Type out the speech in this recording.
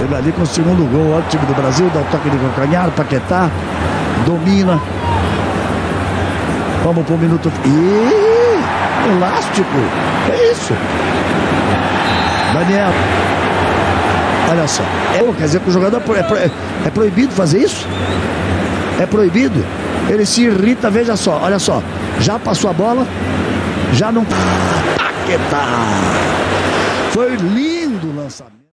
Ele ali com o segundo gol. Olha o time do Brasil, dá o toque de calcanhar. Paqueta domina. Vamos pro minuto. Elástico. É isso. Daniel. Olha só. Quer dizer que o jogador é proibido fazer isso? É proibido? Ele se irrita, veja só. Olha só. Já passou a bola. Já não. Paqueta. Foi lindo.